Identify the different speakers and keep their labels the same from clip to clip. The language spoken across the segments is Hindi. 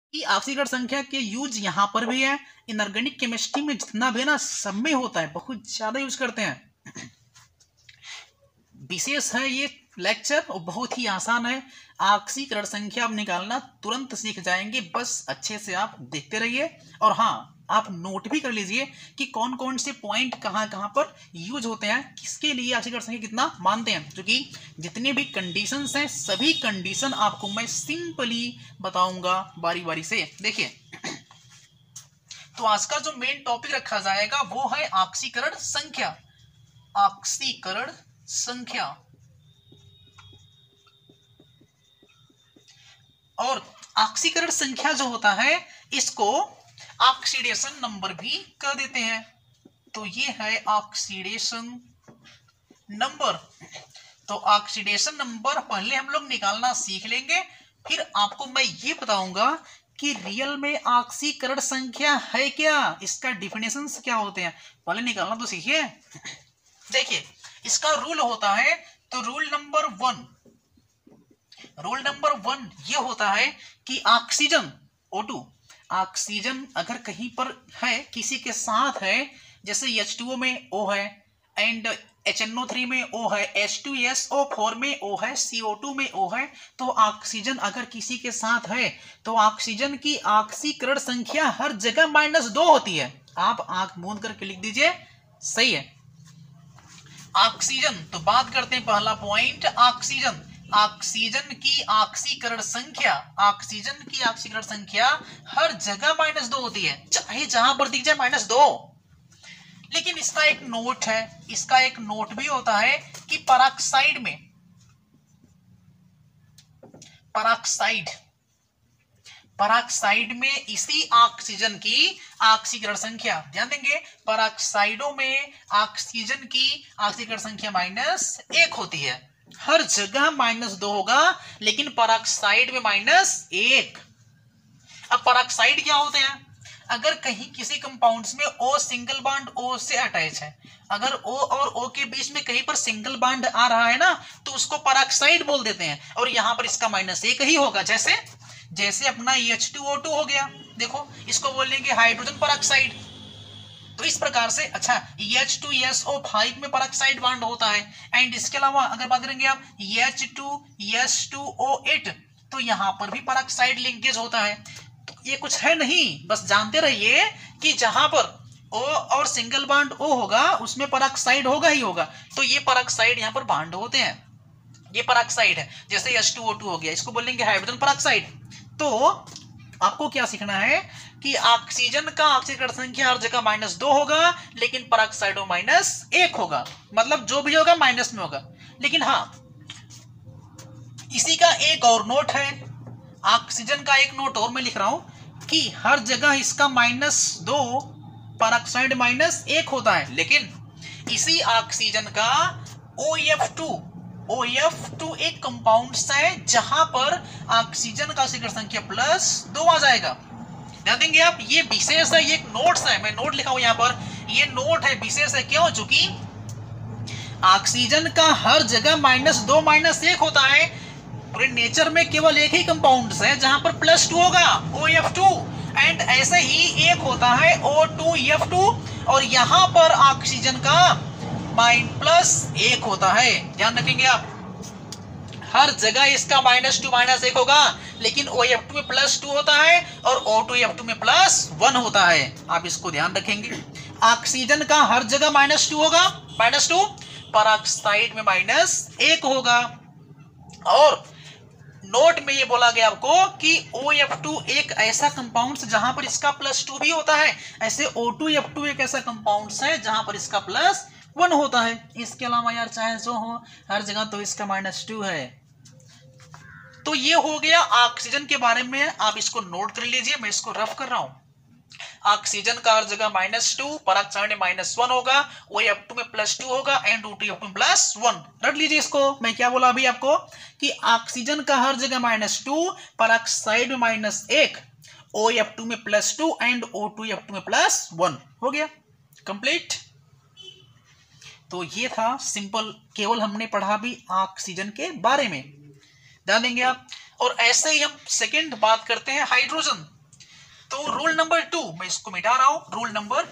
Speaker 1: कि ऑक्सीकरण संख्या के यूज यहाँ पर भी है, इनऑर्गेनिक केमिस्ट्री में जितना भी ना सब में होता है, बहुत ज्यादा यूज करते हैं। विशेष है ये लेक्चर और बहुत ही आसान है। ऑक्सीकरण संख्या आप निकालना तुरंत सीख जाएंगे, बस अच्छे से आप देखते रहिए। और हाँ, आप नोट भी कर लीजिए कि कौन कौन से पॉइंट कहाँ कहाँ पर यूज होते हैं, किसके लिए ऑक्सीकरण संख्या कितना मानते हैं, क्योंकि जितने भी कंडीशंस हैं सभी कंडीशन आपको मैं सिंपली बताऊंगा बारी बारी से। देखिए, तो आज का जो मेन टॉपिक रखा जाएगा वो है ऑक्सीकरण संख्या। ऑक्सीकरण संख्या और ऑक्सीकरण संख्या जो होता है इसको ऑक्सीडेशन नंबर भी कह देते हैं। तो ये है ऑक्सीडेशन नंबर। तो ऑक्सीडेशन नंबर पहले हम लोग निकालना सीख लेंगे, फिर आपको मैं ये बताऊंगा कि रियल में ऑक्सीकरण संख्या है क्या, इसका डिफिनेशन क्या होते हैं, पहले निकालना तो सीखिए। देखिए, इसका रूल होता है, तो रूल नंबर वन ये होता है कि ऑक्सीजन O2, ऑक्सीजन अगर कहीं पर है, किसी के साथ है, जैसे H2O में O है एंड HNO3 में O है, H2SO4 में O है, CO2 में O है, तो ऑक्सीजन अगर किसी के साथ है तो ऑक्सीजन की ऑक्सीकरण संख्या हर जगह -2 होती है। आप आंख मूंद करके लिख दीजिए, सही है। ऑक्सीजन, तो बात करते हैं पहला पॉइंट, ऑक्सीजन। ऑक्सीजन की ऑक्सीकरण संख्या, ऑक्सीजन की ऑक्सीकरण संख्या हर जगह -2 होती है, चाहे जहां पर दिख जाए -2। लेकिन इसका एक नोट है, इसका एक नोट भी होता है कि पराक्साइड में, पराक्साइड में इसी ऑक्सीजन की ऑक्सीकरण संख्या, ध्यान देंगे, पराक्साइडों में ऑक्सीजन की ऑक्सीकरण संख्या -1 होती है। हर जगह -2 होगा, लेकिन पराक्साइड में -1। अब पराक्साइड क्या होते हैं, अगर कहीं किसी कंपाउंड्स में O सिंगल बॉन्ड O से अटैच है, अगर O और O के बीच में कहीं पर सिंगल बॉन्ड आ रहा है ना, तो उसको पराक्साइड बोल देते हैं, और यहां पर इसका -1 ही होगा। जैसे अपना H2O2 हो गया, देखो इसको बोलेंगे हाइड्रोजन पराक्साइड। तो इस प्रकार से, अच्छा, H2SO5 में पराक्साइड बॉन्ड होता है, एंड इसके अलावा अगर बात करेंगे आप H2S2O8, तो यहां पर भी पराक्साइड लिंकेज होता है। तो ये कुछ है नहीं, बस जानते रहिए कि जहां पर O और सिंगल बॉन्ड O होगा उसमें पराक्साइड होगा ही होगा। तो ये पराक्साइड यहां पर बॉन्ड होते हैं, ये पराक्साइड है। जैसे H2O2 हो गया, इसको बोलेंगे हाइड्रोजन पराक्साइड। तो आपको क्या सीखना है कि ऑक्सीजन का ऑक्सीकरण संख्या हर जगह -2 होगा, लेकिन पराक्साइडो -1 होगा, मतलब जो भी होगा माइनस में होगा। लेकिन हाँ, इसी का एक और नोट है, ऑक्सीजन का एक नोट और मैं लिख रहा हूं कि हर जगह इसका -2, पराक्साइड -1 होता है, लेकिन इसी ऑक्सीजन का OF2 एक कंपाउंड है जहां पर ऑक्सीजन का ऑक्सीकरण संख्या +2 आ जाएगा। ध्यान देंगे आप, ये विशेष है, ये एक नोट्स है, मैं नोट लिखा हूं यहां पर, ये नोट है, विशेष है। क्यों? चूंकि ऑक्सीजन का हर जगह -2 -1 होता है, पूरे नेचर में केवल एक ही कंपाउंड है जहां पर +2 होगा, OF2, एंड ऐसे ही एक होता है O2F2, और यहां पर ऑक्सीजन का -1 होता है। ध्यान रखेंगे आप, हर जगह इसका -2 -1 होगा, लेकिन OF2 में +2 होता है और O2F2 में +1 होता है। आप इसको ध्यान रखेंगे, ऑक्सीजन का हर जगह -2 होगा, -2, पराक्साइड में -1 होगा। और नोट में ये बोला गया आपको कि OF2 एक ऐसा कंपाउंड जहां पर इसका +2 भी होता है, ऐसे O2F2 एक ऐसा कंपाउंड है जहां पर इसका +1 होता है। इसके अलावा यार चाहे जो हो, हर जगह तो इसका -2 है। तो ये हो गया ऑक्सीजन के बारे में, आप इसको नोट कर लीजिए, मैं इसको रफ कर रहा हूं। ऑक्सीजन का हर जगह -2, पराक्साइड में -1 होगा, OF2 में +2 होगा एंड O2F2 में +1। रट लीजिए इसको, मैं क्या बोला अभी आपको कि ऑक्सीजन का हर जगह -2, पराक्साइड में -1, OF2 में +2 एंड O2F2 में +1 हो गया कंप्लीट। तो ये था सिंपल, केवल हमने पढ़ा भी ऑक्सीजन के बारे में, ध्यान देंगे आप। और ऐसे ही हम सेकंड बात करते हैं हाइड्रोजन। तो रूल नंबर 2 मैं इसको मिटा रहा हूं। रूल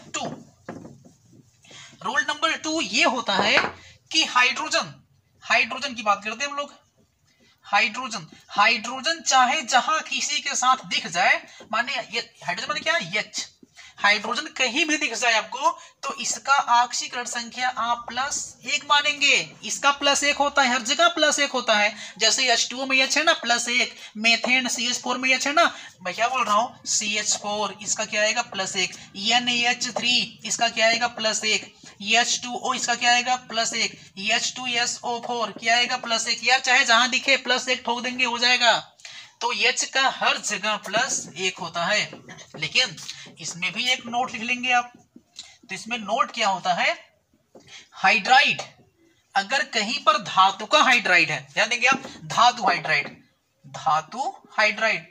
Speaker 1: नंबर 2 ये होता है कि हाइड्रोजन की बात करते हैं हम लोग। हाइड्रोजन चाहे जहां किसी के साथ दिख जाए, माने हाइड्रोजन माने क्या, H, हाइड्रोजन कहीं भी दिख जाए आपको, तो इसका ऑक्सीकरण संख्या आप +1 मानेंगे। इसका +1 होता है, हर जगह +1 होता है। जैसे H2O में H है ना +1, मेथेन CH4 में H है ना, मैं क्या बोल रहा हूँ CH4, इसका क्या आएगा +1, NH3 इसका क्या आएगा +1, H2O इसका क्या आएगा +1, H2SO4 क्या आएगा +1। यार चाहे जहां दिखे +1 ठोक देंगे, हो जाएगा। तो H का हर जगह +1 होता है। लेकिन इसमें भी एक नोट लिख लेंगे आप। तो इसमें नोट क्या होता है, हाइड्राइड अगर कहीं पर धातु का हाइड्राइड है, ध्यान देंगे आप, धातु हाइड्राइड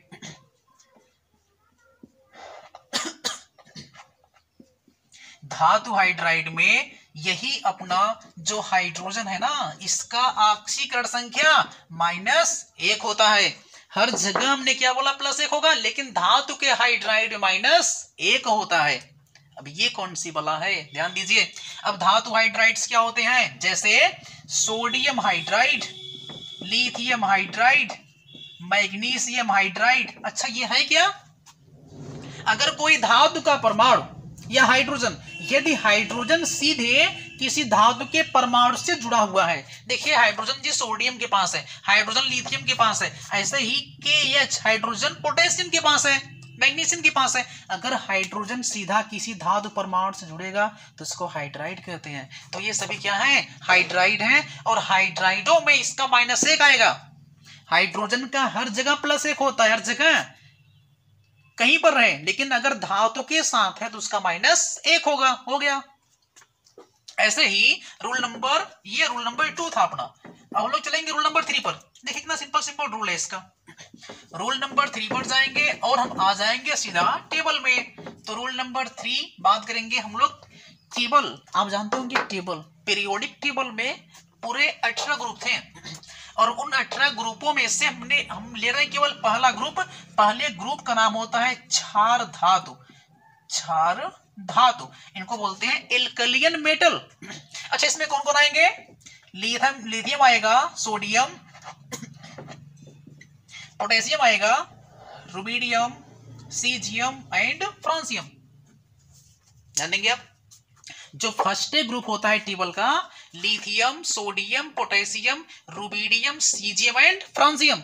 Speaker 1: धातु हाइड्राइड में यही अपना जो हाइड्रोजन है ना, इसका ऑक्सीकरण संख्या -1 होता है। हर जगह हमने क्या बोला +1 होगा, लेकिन धातु के हाइड्राइड -1 होता है। अब ये कौन सी बला है, ध्यान दीजिए। अब धातु हाइड्राइड्स क्या होते हैं, जैसे sodium hydride, lithium hydride, magnesium hydride. अच्छा ये है क्या, अगर कोई धातु का परमाणु या हाइड्रोजन, यदि हाइड्रोजन सीधे किसी धातु के परमाणु से जुड़ा हुआ है, देखिए हाइड्रोजन जी सोडियम के पास है, हाइड्रोजन लिथियम के पास है, ऐसे ही KH हाइड्रोजन पोटेशियम के पास है, मैग्नीशियम के पास है। अगर हाइड्रोजन सीधा किसी धातु परमाणु से जुड़ेगा तो इसको हाइड्राइड कहते हैं। तो ये सभी क्या है, हाइड्राइड हैं। और हाइड्राइडों में इसका -1 आएगा। हाइड्रोजन का हर जगह +1 होता है, हर जगह कहीं पर रहे, लेकिन अगर धातु के साथ है तो उसका -1 होगा, हो गया। ऐसे ही रूल नंबर 2 था अपना। अब हम लोग चलेंगे रूल नंबर 3 पर। देखिए कितना सिंपल रूल है इसका। रूल नंबर 3 पर जाएंगे और हम आ जाएंगे सीधा टेबल में। तो रूल नंबर 3 बात करेंगे हम लोग टेबल। आप जानते होंगे टेबल, पीरियोडिक टेबल में पूरे 18 ग्रुप थे, और उन 18 ग्रुपों में से हम ले रहे हैं केवल पहला ग्रुप। पहले ग्रुप का नाम होता है क्षार धातु, इनको बोलते हैं एल्कलियन मेटल। अच्छा इसमें कौन कौन आएंगे, लिथियम आएगा, सोडियम, पोटेशियम आएगा, रुबिडियम, सीजियम एंड फ्रांसियम। ध्यान देंगे आप, जो फर्स्ट ग्रुप होता है टेबल का, lithium, sodium, potassium, rubidium, caesium and francium.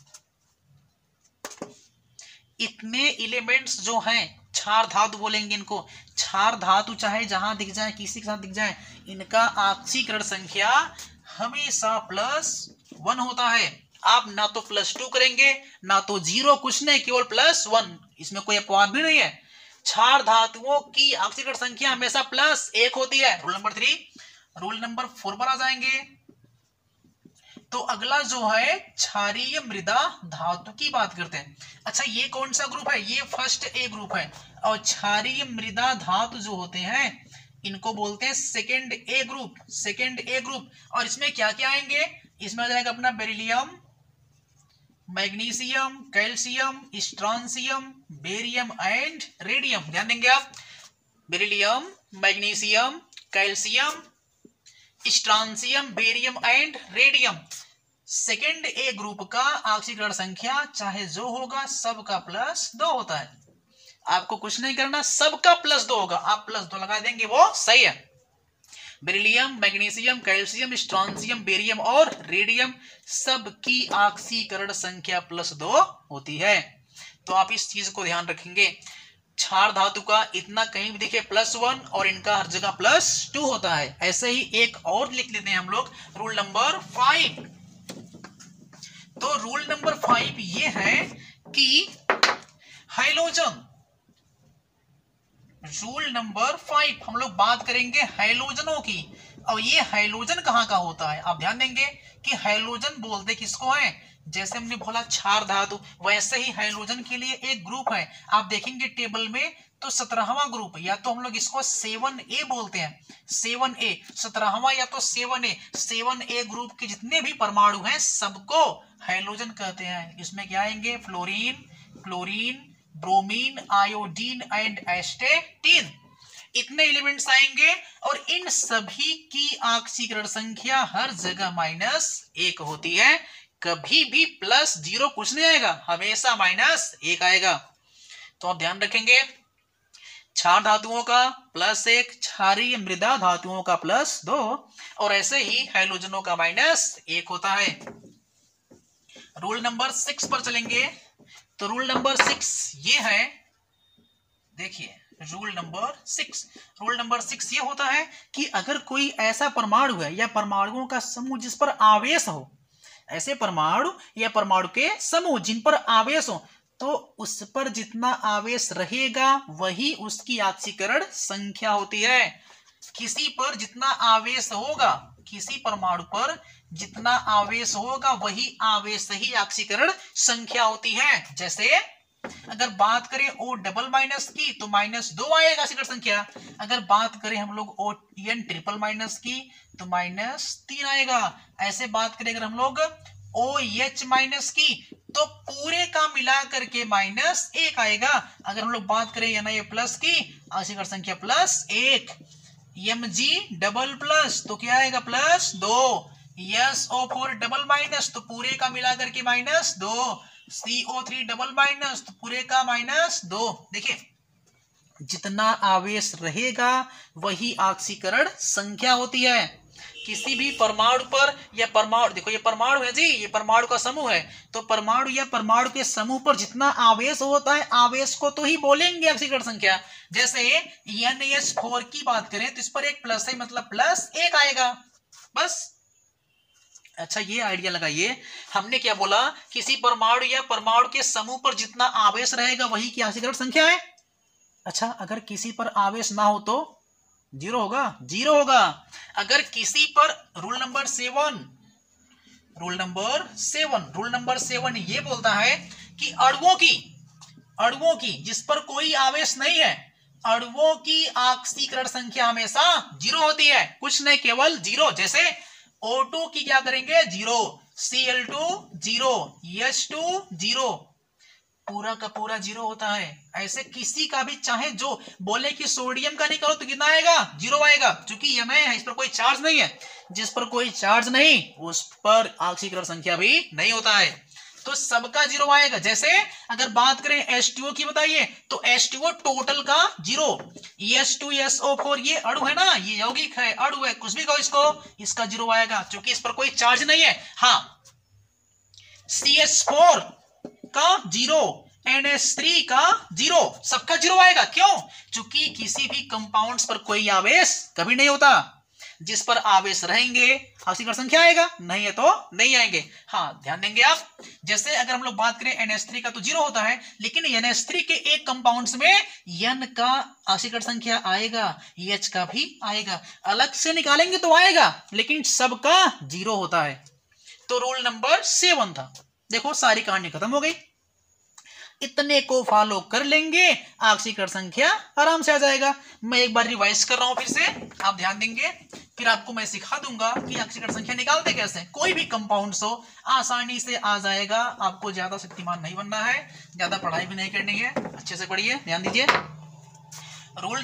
Speaker 1: इतने एलिमेंट्स जो हैं, क्षार धातु बोलेंगे इनको। क्षार धातु चाहे जहां दिख जाए, किसी के साथ दिख जाए, इनका ऑक्सीकरण संख्या हमेशा +1 होता है। आप ना तो +2 करेंगे, ना तो 0, कुछ नहीं, केवल +1। इसमें कोई अपवाद भी नहीं है। क्षार धातुओं की ऑक्सीकरण संख्या हमेशा +1 होती है। Rule number 3। रूल नंबर 4 पर आ जाएंगे। तो अगला जो है क्षारीय मृदा धातु की बात करते हैं। अच्छा ये कौन सा ग्रुप है, ये फर्स्ट ए ग्रुप है। और क्षारीय मृदा धातु जो होते हैं इनको बोलते हैं सेकेंड ए ग्रुप। और इसमें क्या क्या आएंगे, इसमें आ जाएगा अपना beryllium, magnesium, calcium, strontium, barium and radium. ध्यान देंगे आप, beryllium, magnesium, calcium, strontium, barium and radium. Second A group का ऑक्सीकरण संख्या चाहे जो होगा सबका +2 होता है। आपको कुछ नहीं करना, सबका +2 होगा, आप +2 लगा देंगे वो सही है। Beryllium, magnesium, calcium, strontium, barium और रेडियम सबकी ऑक्सीकरण संख्या +2 होती है। तो आप इस चीज को ध्यान रखेंगे। क्षार धातु का इतना कहीं भी दिखे +1 और इनका हर जगह +2 होता है। ऐसे ही एक और लिख लेते हैं हम लोग, रूल नंबर 5। तो रूल नंबर 5 ये है कि हाइलोजन, रूल नंबर 5 हम लोग बात करेंगे हाइलोजनों की। और ये हाइलोजन कहाँ का होता है, आप ध्यान देंगे कि हाइलोजन बोलते किसको है, जैसे हमने बोला क्षार धातु, वैसे ही हाइलोजन के लिए एक ग्रुप है। आप देखेंगे टेबल में तो 17वां ग्रुप, या तो हम लोग इसको 7A बोलते हैं, 7A 17वां या तो 7A। 7A ग्रुप के जितने भी परमाणु हैं सबको हाइलोजन कहते हैं। इसमें क्या आएंगे, fluorine, chlorine, bromine, iodine and astatine, इतने एलिमेंट्स आएंगे और इन सभी की ऑक्सीकरण संख्या हर जगह -1 होती है। कभी भी +0 कुछ नहीं आएगा, हमेशा -1 आएगा। तो आप ध्यान रखेंगे, क्षार धातुओं का +1, क्षारीय मृदा धातुओं का +2 और ऐसे ही हैलोजनों का -1 होता है। रूल नंबर 6 पर चलेंगे। तो रूल नंबर 6 ये है, देखिए रूल नंबर 6 ये होता है कि अगर कोई ऐसा परमाणु है या परमाणुओं का समूह जिस पर आवेश हो, ऐसे परमाणु या परमाणु के समूह जिन पर आवेश हो, तो उस पर जितना आवेश रहेगा वही उसकी ऑक्सीकरण संख्या होती है। किसी पर जितना आवेश होगा, किसी परमाणु पर जितना आवेश होगा वही आवेश ही ऑक्सीकरण संख्या होती है। जैसे अगर बात करें O♯- की तो -2 आएगा ऑक्सीकरण संख्या। अगर बात करें हम लोग ON♯- की तो -3 आएगा। ऐसे बात करें अगर हम लोग OH- की तो पूरे का मिला करके -1 आएगा। अगर हम लोग बात करें Na+ की ऑक्सीकरण संख्या +1, Mg++ तो क्या आएगा +2, SO4♯- तो पूरे का मिला करके -2, CO3♯- तो पूरे का -2। देखिए जितना आवेश रहेगा वही ऑक्सीकरण संख्या होती है। किसी भी परमाणु पर या परमाणु, देखो ये परमाणु है जी, ये परमाणु का समूह है, तो परमाणु या परमाणु के समूह पर जितना आवेश होता है आवेश को तो ही बोलेंगे ऑक्सीकरण संख्या। जैसे NH4 की बात करें तो इस पर एक प्लस है, मतलब +1 आएगा बस। अच्छा ये आइडिया लगाइए, हमने क्या बोला, किसी परमाणु या परमाणु के समूह पर जितना आवेश रहेगा वही की ऑक्सीकरण संख्या है। अच्छा अगर किसी पर आवेश ना हो तो 0 होगा, 0 होगा। अगर किसी पर रूल नंबर 7 ये बोलता है कि अणुओं की जिस पर कोई आवेश नहीं है, अणुओं की ऑक्सीकरण संख्या हमेशा 0 होती है, कुछ नहीं केवल 0। जैसे O2 की क्या करेंगे 0, Cl2 0, H2 0, पूरा का पूरा 0 होता है। ऐसे किसी का भी चाहे जो बोले कि सोडियम का नहीं करो तो कितना आएगा 0 आएगा, क्योंकि Na है, इस पर कोई चार्ज नहीं है। जिस पर कोई चार्ज नहीं उस पर ऑक्सीकरण संख्या भी नहीं होता है, तो सबका 0 आएगा। जैसे अगर बात करें H2O की बताइए तो H2O टोटल का 0, H2SO4 ये अणु है ना, ये यौगिक है, अणु है, कुछ भी कहो इसको, इसका 0 आएगा क्योंकि इस पर कोई चार्ज नहीं है। हाँ CH4 का 0, NH3 का 0, सबका 0 आएगा। क्यों? क्योंकि किसी भी कंपाउंड्स पर कोई आवेश कभी नहीं होता। जिस पर आवेश रहेंगे ऑक्सीकरण संख्या आएगा, नहीं है तो नहीं आएंगे। हाँ ध्यान देंगे आप। जैसे अगर हम लोग बात करें NH3 का तो 0 होता है, लेकिन NH3 के एक कंपाउंड्स में N का ऑक्सीकरण संख्या आएगा, H का भी आएगा, अलग से निकालेंगे तो आएगा, लेकिन सबका 0 होता है। तो रूल नंबर 7 था। देखो सारी कहानी खत्म हो गई। इतने को फॉलो कर लेंगे ऑक्सीकरण संख्या आराम से आ जाएगा। मैं एक बार रिवाइज कर रहा हूं फिर से, आप ध्यान देंगे, फिर आपको मैं सिखा दूंगा कि ऑक्सीकरण संख्या निकालते कैसे। कोई भी कंपाउंड्स हो आसानी से आ जाएगा, आपको ज्यादा शक्तिमान नहीं बनना है, ज्यादा पढ़ाई भी नहीं करनी है, अच्छे से पढ़िए, ध्यान दीजिए। रूल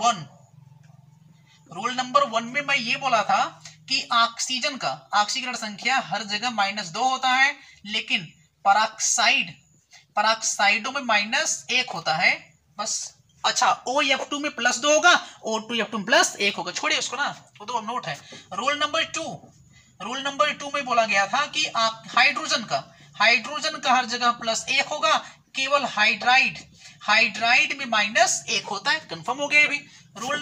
Speaker 1: नंबर 1 में मैं ये बोला था कि ऑक्सीजन का ऑक्सीकरण संख्या हर जगह -2 होता है, लेकिन पराक्साइडों में -1 होता है बस। अच्छा OF2 में +2 होगा, O2F2 में +1 होगा, छोड़िए उसको ना, वो तो नोट है। रूल नंबर 2 में बोला गया था कि हाइड्रोजन का हर जगह +1 होगा, केवल हाइड्राइड में -1 होता है। कंफर्म हो गया भी। रूल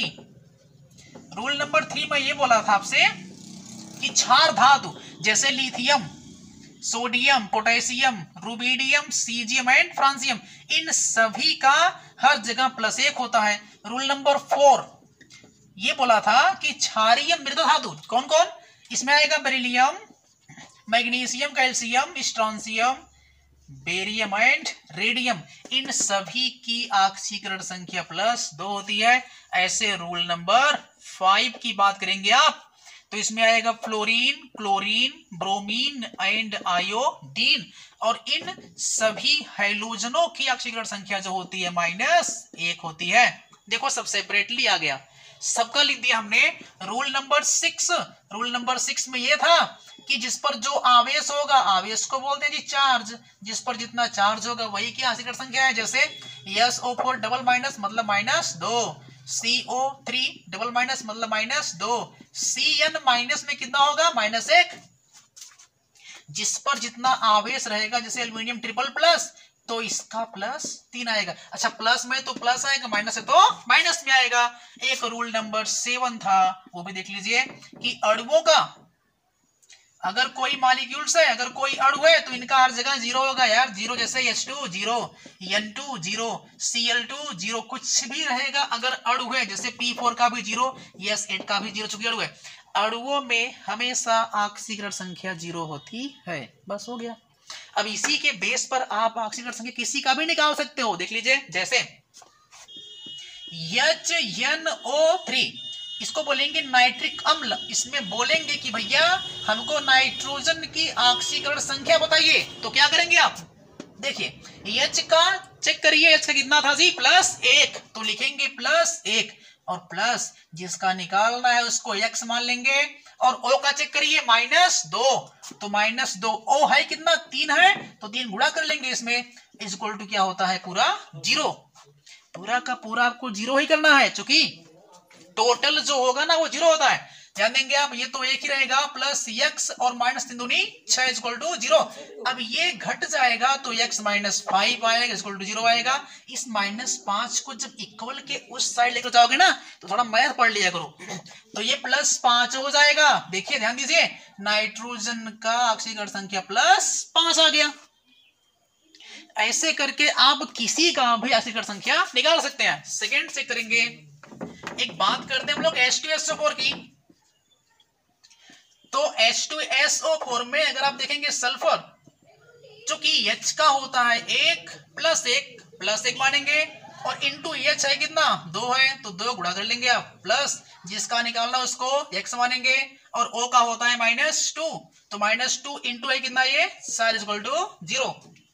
Speaker 1: नंबर 3 में ये बोला था आपसे कि क्षार धातु जैसे lithium, sodium, potassium, rubidium, caesium and francium, इन सभी का हर जगह +1 होता है। रूल नंबर 4 ये बोला था कि क्षारीय मृदा धातु कौन कौन, इसमें आएगा beryllium, magnesium, calcium, strontium, barium and radium, इन सभी की ऑक्सीकरण संख्या +2 होती है। ऐसे रूल नंबर 5 की बात करेंगे आप तो इसमें आएगा fluorine, chlorine, bromine and iodine. और इन सभी हैलोजनों की ऑक्सीकरण संख्या जो होती है -1 होती है। देखो सब सेपरेटली आ गया, सबका लिख दिया हमने। रूल नंबर 6 में यह था कि जिस पर जो आवेश होगा, आवेश को बोलते हैं जी चार्ज, जिस पर जितना चार्ज होगा वही की ऑक्सीकरण संख्या है। जैसे SO4 डबल माइनस मतलब -2, CO3 डबल माइनस मतलब -2, CN माइनस में कितना होगा -1। जिस पर जितना आवेश रहेगा, जैसे एल्यूमिनियम ट्रिपल प्लस, तो इसका +3 आएगा। अच्छा प्लस में तो प्लस आएगा, माइनस है तो माइनस में आएगा। एक रूल नंबर 7 था, वो भी देख लीजिए कि अणुओं का अगर कोई मॉलिक्यूल्स है, अगर कोई अणु है तो इनका हर जगह 0 होगा यार। 0 जैसे H2 0, N2 0, Cl2 0, कुछ भी रहेगा अगर अणु है। जैसे P4 का भी 0, S8 का भी 0, चूंकि अणु है। अणुओं में हमेशा ऑक्सीकरण संख्या 0 होती है। बस हो गया। अब इसी के बेस पर आप ऑक्सीकरण संख्या किसी का भी निकाल सकते हो। देख लीजिए, जैसे HNO3, इसको बोलेंगे नाइट्रिक अम्ल। इसमें बोलेंगे कि भैया हमको नाइट्रोजन की ऑक्सीकरण संख्या बताइए, तो क्या करेंगे आप? देखिए H का चेक करिए, H का कितना था जी +1, तो लिखेंगे +1 और प्लस जिसका निकालना है उसको x मान लेंगे। और O का चेक करिए -2, तो -2, O है कितना 3 है, तो 3 गुणा कर लेंगे इसमें, इक्वल टू क्या होता है पूरा 0। पूरा का पूरा आपको 0 ही करना है, क्योंकि टोटल जो होगा ना वो 0 होता है। ध्यान देंगे आप, ये तो एक ही रहेगा, +x और -3 दूनी 6 इक्वल टू 0। अब ये घट जाएगा तो x -5 आएगा इक्वल टू 0 आएगा। इस -5 को जब इक्वल के उस साइड लेकर जाओगे ना तो थोड़ा मैथ पढ़ लिया करो, तो ये +5 हो जाएगा। देखिए ध्यान दीजिए, नाइट्रोजन का ऑक्सीकरण संख्या +5 आ गया। ऐसे करके आप किसी का भी ऑक्सीकरण संख्या निकाल सकते हैं। सेकेंड चेक करेंगे, एक बात करते हैं हम लोग H2SO4 की। तो H2SO4 में अगर आप देखेंगे सल्फर, चूंकि H का होता है 1 +1 मानेंगे, और इंटू H है कितना 2 है, तो 2 गुणा कर लेंगे आप, प्लस जिसका निकालना उसको x मानेंगे। और O का होता है -2, तो -2 इंटू है कितना ये 4 इक्वल टू 0।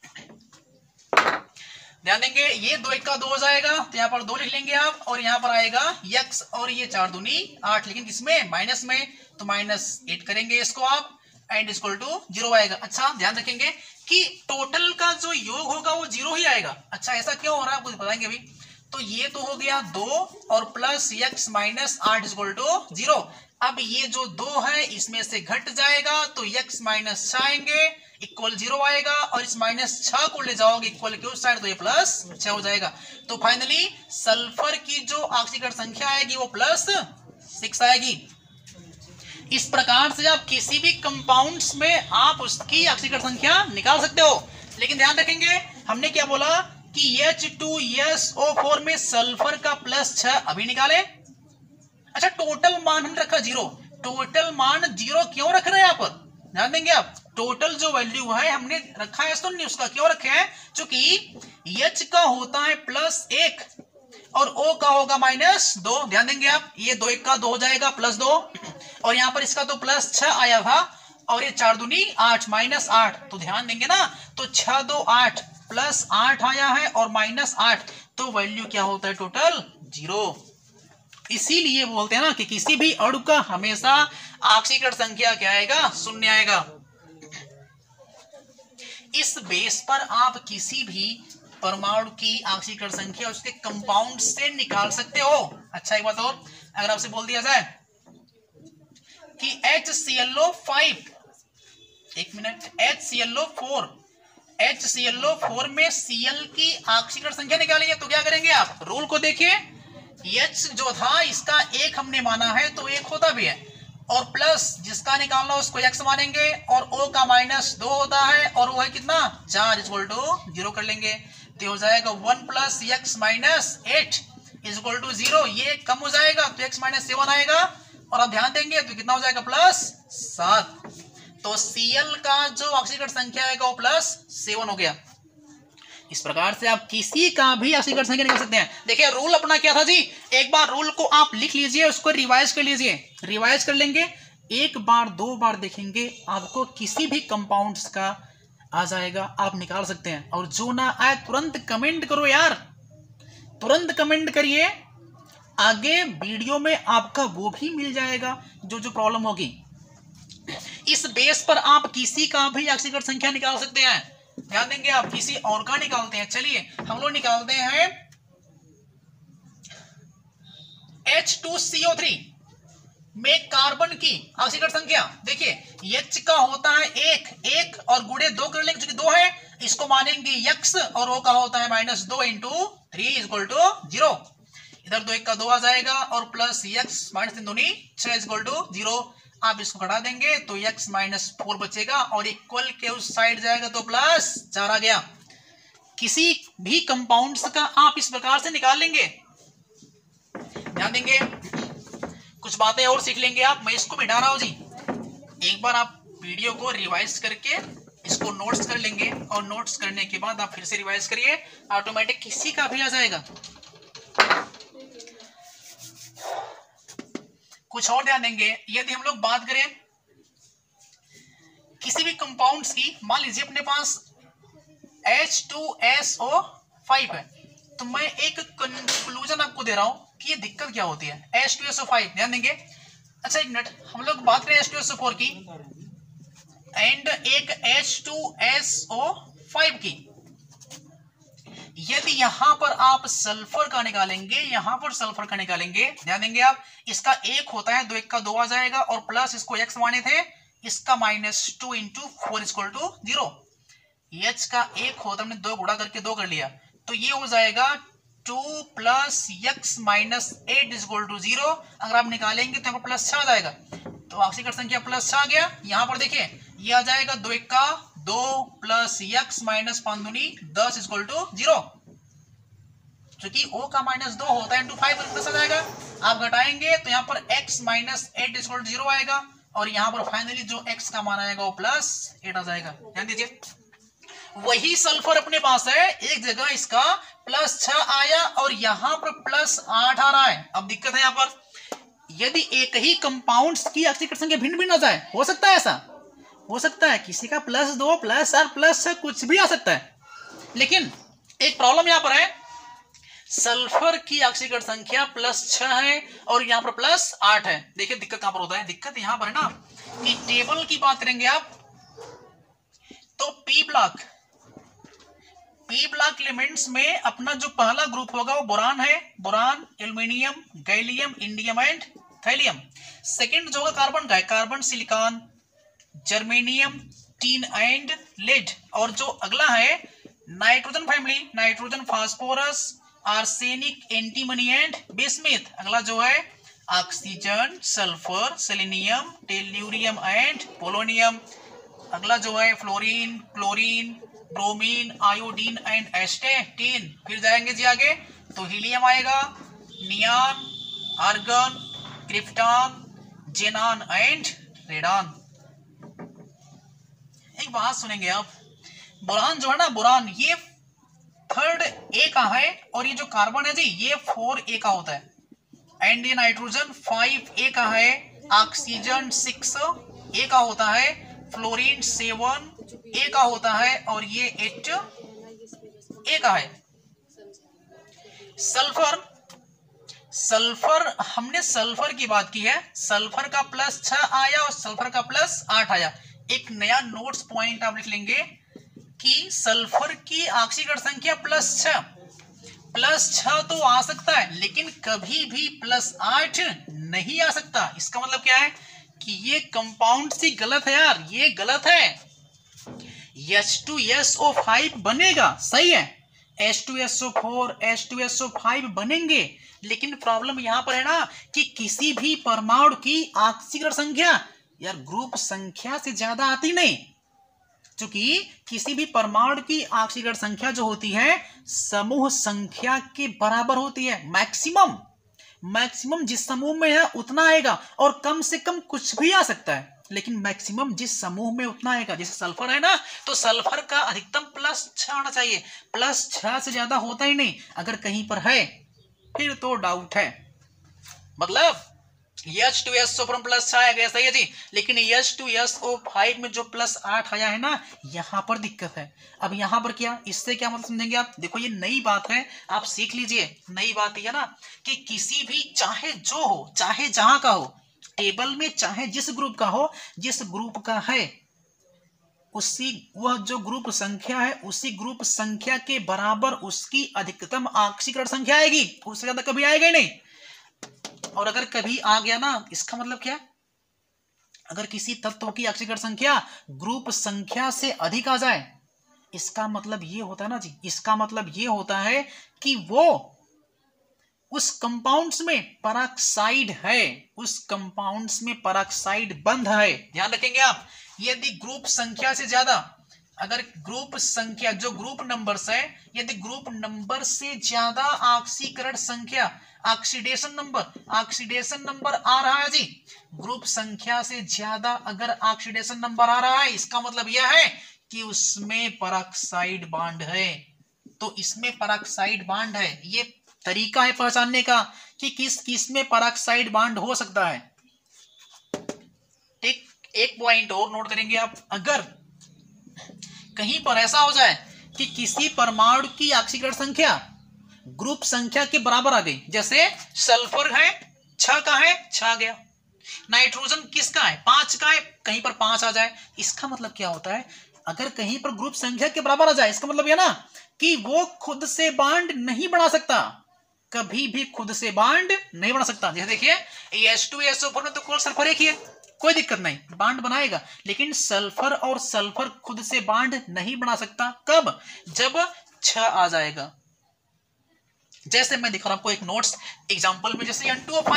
Speaker 1: ध्यान देंगे, ये 2 1 का 2 हो जाएगा, तो यहाँ पर 2 लिख लेंगे आप, और यहाँ पर आएगा x, और ये 4 दूनी 8, लेकिन किसमें माइनस में, तो -8 करेंगे इसको आप, एंड इक्वल टू 0 आएगा। अच्छा ध्यान रखेंगे कि टोटल का जो योग होगा वो 0 ही आएगा। अच्छा ऐसा क्यों हो रहा है आपको बताएंगे अभी। तो ये तो हो गया 2 और प्लस x -8 इक्वल टू 0। अब ये जो 2 है इसमें से घट जाएगा, तो x -6 आएंगे इक्वल 0 आएगा, और इस -6 को ले जाओगे इक्वल के उस साइड, तो ये +6 हो जाएगा। तो फाइनली सल्फर की जो ऑक्सीकरण संख्या आएगी वो +6 आएगी। इस प्रकार से आप किसी भी कंपाउंड्स में आप उसकी ऑक्सीकरण संख्या निकाल सकते हो। लेकिन ध्यान रखेंगे, हमने क्या बोला कि H2SO4 में सल्फर का +6 अभी निकाले। अच्छा टोटल मान हमने रखा 0, टोटल मान 0 क्यों रख रहे हैं यहाँ पर? ध्यान देंगे आप, टोटल जो वैल्यू है हमने रखा है तो नहीं, उसका क्यों रखे हैं? क्योंकि H का होता है +1 और O का होगा -2। ध्यान देंगे आप, ये 2 1 का 2 हो जाएगा +2, और यहाँ पर इसका तो +6 आया था, और ये 4 दूनी 8 -8, तो ध्यान देंगे ना, तो 6 2 8 +8 आया है और -8, तो वैल्यू क्या होता है टोटल 0। इसीलिए बोलते हैं ना कि किसी भी अणु का हमेशा ऑक्सीकरण संख्या क्या आएगा? 0 आएगा। इस बेस पर आप किसी भी परमाणु की ऑक्सीकरण संख्या उसके कंपाउंड से निकाल सकते हो। अच्छा एक बात और, अगर आपसे बोल दिया जाए कि HClO5, एक मिनट, HClO4 में Cl की ऑक्सीकरण संख्या निकालेंगे, तो क्या करेंगे आप? रूल को देखिए, H जो था इसका 1 हमने माना है तो 1 होता भी है, और प्लस जिसका निकालना उसको x मानेंगे, और O का -2 होता है, और वो है कितना 4 इक्वल टू 0 कर लेंगे, तो हो जाएगा 1 + x -8 इक्वल टू 0। ये कम हो जाएगा तो x -7 आएगा, और अब ध्यान देंगे तो कितना हो जाएगा +7। तो Cl का जो ऑक्सीकरण संख्या है वो +7 हो गया। इस प्रकार से आप किसी का भी ऑक्सीकरण संख्या निकाल सकते हैं। देखिए रूल अपना क्या था जी, एक बार रूल को आप लिख लीजिए, उसको रिवाइज कर लीजिए, रिवाइज कर लेंगे। एक बार दो बार देखेंगे आपको किसी भी कंपाउंड्स का आ जाएगा, आप निकाल सकते हैं। और जो ना आए तुरंत कमेंट करो यार, तुरंत कमेंट करिए, आगे वीडियो में आपका वो भी मिल जाएगा जो जो प्रॉब्लम होगी। इस बेस पर आप किसी का भी ऑक्सीकरण संख्या निकाल सकते हैं। ध्यान देंगे, आप किसी और का निकालते हैं। चलिए हम लोग निकालते हैं H2CO3 में कार्बन की ऑक्सीकरण संख्या। देखिए H का होता है एक और गुणे 2 कर लेंगे, क्योंकि 2 है, इसको मानेंगे x, और O का होता है -2 × 3 = 0। इधर 2 1 का 2 आ जाएगा और प्लस x -3 दूनी 6 = 0। आप इसको घटा देंगे तो x -4 बचेगा और इक्वल के उस साइड जाएगा तो +4 आ गया। किसी भी कंपाउंड्स का आप इस प्रकार से निकाल लेंगे। ध्यान देंगे, कुछ बातें और सीख लेंगे आप। मैं इसको मिटा रहा हूं जी, एक बार आप वीडियो को रिवाइज करके इसको नोट्स कर लेंगे, और नोट्स करने के बाद आप फिर से रिवाइज करिए, ऑटोमेटिक किसी का भी आ जाएगा। कुछ और ध्यान देंगे, यदि हम लोग बात करें किसी भी कंपाउंड्स की, मान लीजिए अपने पास H2SO5 है, तो मैं एक कंक्लूजन आपको दे रहा हूं कि ये दिक्कत क्या होती है। H2SO5, ध्यान देंगे। अच्छा एक मिनट, हम लोग बात करें H2SO4 की एंड एक H2SO5 की। यदि यहां पर आप सल्फर का निकालेंगे, यहां पर सल्फर का निकालेंगे, ध्यान देंगे आप, इसका 1 होता है, 2 1 का 2 आ जाएगा और प्लस इसको x माने थे, इसका -2 × 4 = 0। H का 1 होता है, हमने 2 गुणा करके 2 कर लिया, तो ये हो जाएगा 2 + x - 8 = 0। अगर आप निकालेंगे तो यहाँ पर +6 आ जाएगा, तो ऑक्सीकरण संख्या +6 आ गया। यहाँ पर देखिए ये आ जाएगा 2 1 का 2 प्लस x -5 दूनी 10 = 0। क्योंकि O का -2 होता है, × 5 + आ जाएगा। आप घटाएंगे तो यहाँ पर x - 8 = 0 आएगा, और यहाँ पर फाइनली जो x का मान आएगा वो +8 आ जाएगा। ध्यान दीजिए, वही सल्फर अपने पास है, एक जगह इसका +6 आया और यहाँ पर +8 आ रहा है। अब दिक्कत है यहाँ पर, यदि एक ही कंपाउंड्स की ऑक्सीकरण संख्या भिन्न भिन्न आ जाए, हो सकता है ऐसा, हो सकता है किसी का +2 +4 +6 कुछ भी आ सकता है। लेकिन एक प्रॉब्लम यहाँ पर है, सल्फर की ऑक्सीकरण संख्या +6 है और यहाँ पर +8 है। देखिए दिक्कत कहां पर होता है, दिक्कत यहाँ पर है ना कि टेबल की बात करेंगे आप तो पी ब्लॉक एलिमेंट्स में अपना जो पहला ग्रुप होगा वो बोरान है, boron, aluminium, gallium, indium and thallium. Second जो होगा कार्बन का है, carbon, silicon, germanium, tin and lead. और जो अगला है nitrogen family, nitrogen, phosphorus, arsenic, antimony and bismuth. अगला जो है oxygen, sulphur, selenium, tellurium and polonium. अगला जो है fluorine, chlorine, bromine, iodine and astatine. फिर जाएंगे जी आगे तो हीलियम आएगा, neon, argon, krypton, xenon and radon. एक बात सुनेंगे आप, बोरान जो है ना, बोरान ये 3rd A का है, और ये जो कार्बन है जी ये 4A का होता है, एंड ये नाइट्रोजन 5A का है, ऑक्सीजन 6A का होता है, फ्लोरीन 7A का होता है, और ये 8A का है। सल्फर हमने सल्फर की बात की है, सल्फर का +6 आया और सल्फर का +8 आया। एक नया नोट्स पॉइंट आप लिख लेंगे कि सल्फर की ऑक्सीकरण संख्या +6 तो आ सकता है, लेकिन कभी भी +8 नहीं आ सकता। इसका मतलब क्या है कि ये कंपाउंड सी गलत है यार, ये गलत है। H2SO5 बनेगा, सही है, H2SO4, H2SO5 बनेंगे, लेकिन प्रॉब्लम यहां पर है ना कि किसी भी परमाणु की ऑक्सीकरण संख्या यार ग्रुप संख्या से ज्यादा आती नहीं, क्योंकि किसी भी परमाणु की ऑक्सीकरण संख्या जो होती है समूह संख्या के बराबर होती है। मैक्सिमम जिस समूह में है उतना आएगा, और कम से कम कुछ भी आ सकता है, लेकिन मैक्सिमम जिस समूह में उतना आएगा। जैसे सल्फर है ना, तो सल्फर का अधिकतम +6 आना चाहिए, +6 से ज्यादा होता ही नहीं। अगर कहीं पर है फिर तो डाउट है, मतलब H2SO4 प्लस 6 आएगा, सही है जी। लेकिन H2SO5 में जो प्लस 8 आया है ना, यहां पर दिक्कत है। अब यहां पर क्या, इससे क्या मतलब समझेंगे आप? देखो ये नई बात है, आप सीख लीजिए। नई बात है ना कि किसी भी, चाहे जो हो, चाहे जहां का हो, टेबल में चाहे जिस ग्रुप का हो, जिस ग्रुप का है उसी, वह जो ग्रुप संख्या है उसी ग्रुप संख्या के बराबर उसकी अधिकतम आंशिकरण संख्या आएगी, उससे ज्यादा कभी आएगा ही नहीं। और अगर कभी आ गया ना, इसका मतलब क्या, अगर किसी तत्व की आंशिकरण संख्या ग्रुप संख्या से अधिक आ जाए, इसका मतलब ये होता है ना जी, इसका मतलब ये होता है कि वो उस कंपाउंड्स में पेरोक्साइड है, उस कंपाउंड्स में पेरोक्साइड बंध है। ध्यान रखेंगे आप, यदि ग्रुप संख्या से ज्यादा, अगर ग्रुप संख्या जो ग्रुप नंबर्स है, यदि ग्रुप नंबर से ज्यादा ऑक्सीकरण संख्या, ऑक्सीडेशन नंबर आ रहा है जी, ग्रुप संख्या से ज्यादा अगर ऑक्सीडेशन नंबर आ रहा है, इसका मतलब यह है कि उसमें पेरोक्साइड बॉन्ड है। तो इसमें पेरोक्साइड बॉन्ड है, ये तरीका है पहचानने का कि किस किस में पेरोक्साइड बॉन्ड हो सकता है। ठीक, एक पॉइंट और नोट करेंगे आप, अगर कहीं पर ऐसा हो जाए कि किसी परमाणु की ऑक्सीकरण संख्या ग्रुप संख्या के बराबर आ गई, जैसे सल्फर है 6 का है, 6 आ गया, नाइट्रोजन किसका है 5 का है, कहीं पर 5 आ जाए, इसका मतलब क्या होता है, अगर कहीं पर ग्रुप संख्या के बराबर आ जाए, इसका मतलब यह ना कि वो खुद से बॉन्ड नहीं बना सकता, कभी भी खुद से बॉन्ड नहीं बना सकता। जैसे देखिए H2SO4 में तो केवल सल्फर एक ही है, कोई दिक्कत नहीं, बॉन्ड बनाएगा, लेकिन सल्फर और सल्फर खुद से बॉन्ड नहीं बना सकता, कब, जब 6 आ जाएगा। जैसे मैं दिखा रहा हूं आपको एक नोट्स एग्जांपल में, जैसे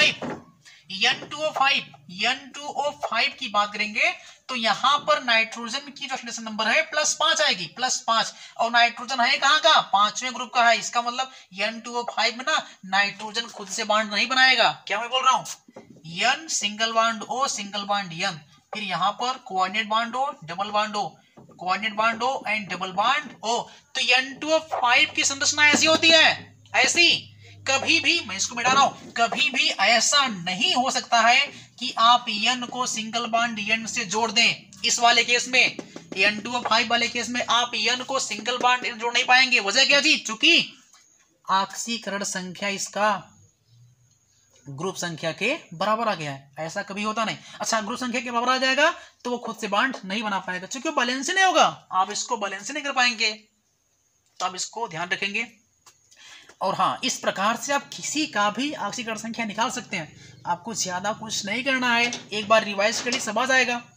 Speaker 1: N2O5 की बात करेंगे तो यहां पर नाइट्रोजन की जो ऑक्सीडेशन नंबर है +5 आएगी, +5, और नाइट्रोजन है कहां का, 5वें ग्रुप का है। इसका मतलब N2O5 में ना नाइट्रोजन खुद से बॉन्ड नहीं बनाएगा। क्या मैं बोल रहा हूं, N single bond O single bond N, फिर यहां पर coordinate bond O double bond O, coordinate bond O and double bond O। तो N2O5 की संरचना ऐसी होती है, ऐसी कभी भी, मैं इसको मिटा रहा हूं, कभी भी ऐसा नहीं हो सकता है कि आप N को सिंगल बॉन्ड N से जोड़ दें। इस वाले केस में, N2O5 वाले केस में आप N को सिंगल बॉन्ड N जोड़ नहीं पाएंगे। वजह क्या जी, चूंकि ऑक्सीकरण संख्या इसका ग्रुप संख्या के बराबर आ गया है, ऐसा कभी होता नहीं। अच्छा, ग्रुप संख्या के बराबर आ जाएगा तो वो खुद से बॉन्ड नहीं बना पाएगा, क्योंकि बैलेंस ही नहीं होगा, आप इसको बैलेंस नहीं कर पाएंगे। तो आप इसको ध्यान रखेंगे। और हाँ, इस प्रकार से आप किसी का भी ऑक्सीकरण संख्या निकाल सकते हैं, आपको ज्यादा कुछ नहीं करना है, एक बार रिवाइज कर ली सब आ जाएगा।